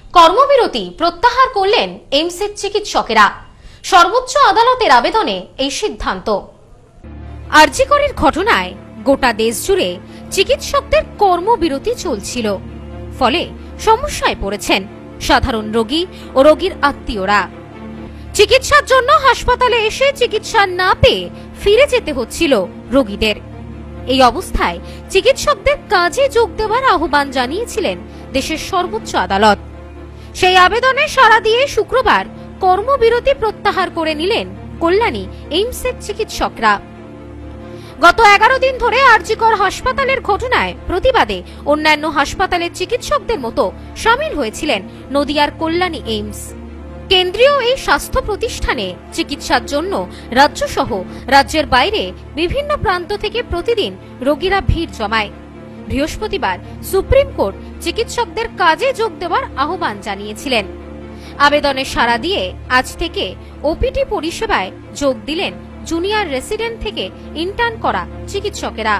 কর্মবিরতি প্রত্যাহার করলেন এইমসের চিকিৎসকেরা। সর্বোচ্চ আদালতের আবেদনে এই সিদ্ধান্ত। আরজি করের ঘটনায় গোটা দেশ জুড়ে চিকিৎসকদের কর্মবিরতি চলছিল, ফলে সমস্যায় পড়েছেন সাধারণ রোগী ও রোগীর আত্মীয়রা। চিকিৎসার জন্য হাসপাতালে এসে চিকিৎসা না পেয়ে ফিরে যেতে হচ্ছিল রোগীদের। এই অবস্থায় চিকিৎসকদের কাজে যোগ দেওয়ার আহ্বান জানিয়েছিলেন দেশের সর্বোচ্চ আদালত। সেই আবেদনে সাড়া দিয়ে শুক্রবার কর্মবিরতি প্রত্যাহার করে নিলেন কল্যাণী এইমসের চিকিৎসকরা। গত 11 দিন ধরে আরজি কর হাসপাতালের ঘটনায় প্রতিবাদে অন্যান্য হাসপাতালের চিকিৎসকদের মতো সামিল হয়েছিলেন নদিয়ার কল্যাণী এইমস। কেন্দ্রীয় এই স্বাস্থ্য প্রতিষ্ঠানে চিকিৎসার জন্য রাজ্য সহ রাজ্যের বাইরে বিভিন্ন প্রান্ত থেকে প্রতিদিন রোগীরা ভিড় জমায়। বৃহস্পতিবার সুপ্রিম কোর্ট চিকিৎসকদের কাজে যোগ দেওয়ার আহ্বান জানিয়েছিলেন। আবেদনে সাড়া দিয়ে আজ থেকে ওপিডি পরিষেবায় যোগ দিলেন জুনিয়র রেসিডেন্ট থেকে ইন্টার্ন করা চিকিৎসকেরা।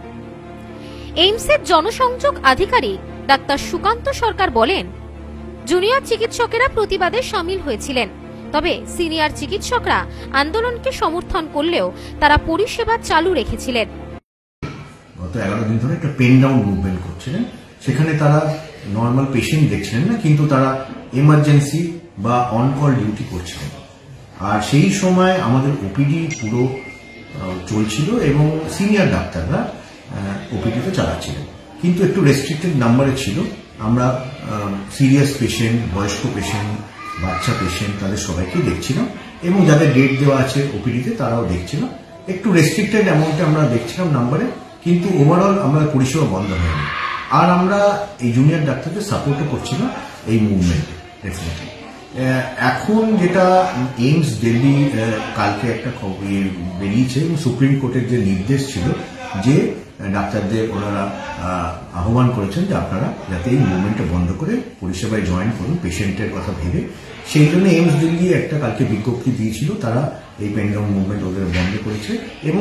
এইমসের জনসংযোগ আধিকারিক ডাক্তার সুকান্ত সরকার বলেন, জুনিয়র চিকিৎসকেরা প্রতিবাদে সামিল হয়েছিলেন, তবে সিনিয়র চিকিৎসকরা আন্দোলনকে সমর্থন করলেও তারা পরিষেবা চালু রেখেছিলেন। গত 11 দিন ধরে একটা পেন ডাউন মুভমেন্ট করছিলেন, সেখানে তারা নর্মাল পেশেন্ট দেখছিলেন না, কিন্তু তারা এমার্জেন্সি বা অন কল ডিউটি করছিলেন। আর সেই সময় আমাদের ওপিডি পুরো চলছিল এবং সিনিয়র ডাক্তাররা ওপিডিতে চালাচ্ছিলেন, কিন্তু একটু রেস্ট্রিক্টেড নাম্বারে ছিল। আমরা সিরিয়াস পেশেন্ট, বয়স্ক পেশেন্ট, বাচ্চা পেশেন্ট তাদের সবাইকে দেখছিলাম এবং যাদের ডেট দেওয়া আছে ওপিডিতে তারাও দেখছিলাম। একটু রেস্ট্রিক্টেড অ্যামাউন্টে আমরা দেখছিলাম নাম্বারে, কিন্তু ওভারঅল আমরা পরিষেবা বন্ধ হয়নি। আর আমরা এই জুনিয়র ডাক্তারদের সাপোর্টও করছিলাম এই মুভমেন্টে। ডেফিনেটলি এখন যেটা এইমস দিল্লি কালকে একটা বেরিয়েছে এবং সুপ্রিম কোর্টের যে নির্দেশ ছিল যে ডাক্তারদের ওনারা আহ্বান করেছেন যে আপনারা যাতে এই মুভমেন্টটা বন্ধ করে পরিষেবায় জয়েন করুন পেশেন্টের কথা ভেবে, সেই জন্য এইমস দিল্লি একটা কালকে বিজ্ঞপ্তি দিয়েছিল। তারা এই পেন ডাউন মুভমেন্ট ওদের বন্ধ করেছে এবং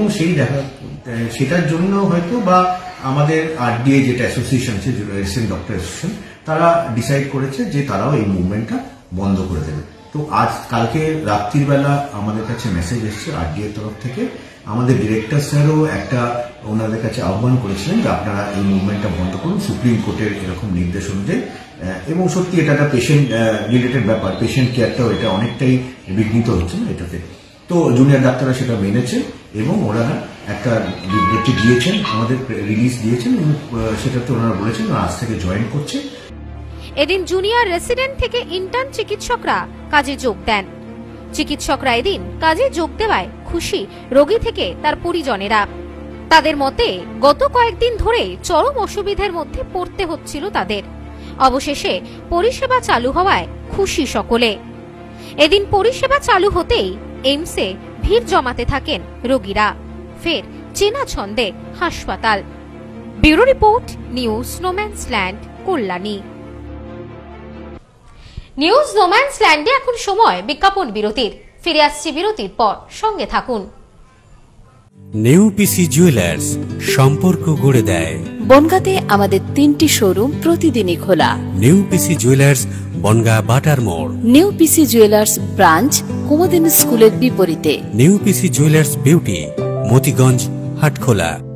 সেটার জন্য হয়তো বা আমাদের আরডিএ যেটা অ্যাসোসিয়েশন আছে, রেসিডেন্ট ডক্টর অ্যাসোসিয়েশন, তারা ডিসাইড করেছে যে তারাও এই মুভমেন্টটা বন্ধ করে দেবে। তো কালকে রাত্রিবেলা আমাদের কাছে মেসেজ এসছে আরডিএর তরফ থেকে। আমাদের ডিরেক্টর স্যারও একটা ওনাদের কাছে আহ্বান করেছিলেন যে আপনারা এই মুভমেন্টটা বন্ধ করুন সুপ্রিম কোর্টের এরকম নির্দেশ অনুযায়ী। এবং সত্যি এটা একটা পেশেন্ট রিলেটেড ব্যাপার, পেশেন্ট কেয়ারটাও এটা অনেকটাই বিঘ্নিত হচ্ছে না এটাতে। তো জুনিয়র ডাক্তাররা সেটা মেনেছেন এবং ওনারা একটা বিজ্ঞপ্তি দিয়েছেন, আমাদের রিলিজ দিয়েছেন এবং সেটাতে ওনারা বলেছেন আজ থেকে জয়েন করছে। এদিন জুনিয়র রেসিডেন্ট থেকে ইন্টার্ন চিকিৎসকরা কাজে যোগ দেন। চিকিৎসকরা এদিন কাজে যোগ দেওয়ায় খুশি রোগী থেকে তার পরিজনেরা। তাদের মতে গত কয়েকদিন ধরে চরম অসুবিধার মধ্যে পড়তে হচ্ছিল তাদের। অবশেষে পরিষেবা চালু হওয়ায় খুশি সকলে। এদিন পরিষেবা চালু হতেই এইমসে ভিড় জমাতে থাকেন রোগীরা। ফের চেনা ছন্দে হাসপাতাল। Bureau report, news no man's land, Kalyani. News নোম্যান্সল্যান্ডে এখন সময় বিজ্ঞাপন বিরতির। ফিরে আসছি বিরতির পর, সঙ্গে থাকুন। নেউপিসি জুয়েলার্স সম্পর্ক গড়ে দেয়। বনগাঁতে আমাদের 3টি শোরুম প্রতিদিনই খোলা। নেউপিসি জুয়েলার্স, বনগাঁ বাটার মোড়। নেউপিসি জুয়েলার্স ব্রাঞ্চ কুমুদিনী স্কুলের বিপরীতে। নেউপিসি জুয়েলার্স বিউটি, মতিগঞ্জ, হাটখোলা।